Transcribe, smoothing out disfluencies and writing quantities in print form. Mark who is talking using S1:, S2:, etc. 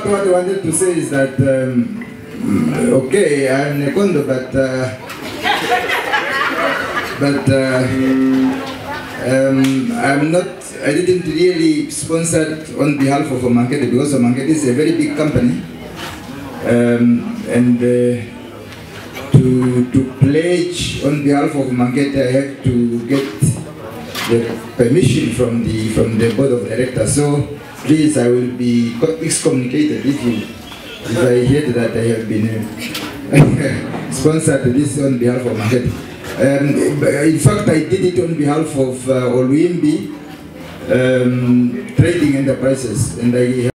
S1: what I wanted to say is that, okay, I'm Nekondo, but I'm not, I didn't really sponsor on behalf of Omankete, because Omankete is a very big company. And to pledge on behalf of Omankete, I have to get the permission from the board of directors. So please, I will be excommunicated if I hear that I have been sponsored this on behalf of Omankete. In fact, I did it on behalf of Olwimbi Trading Enterprises, and I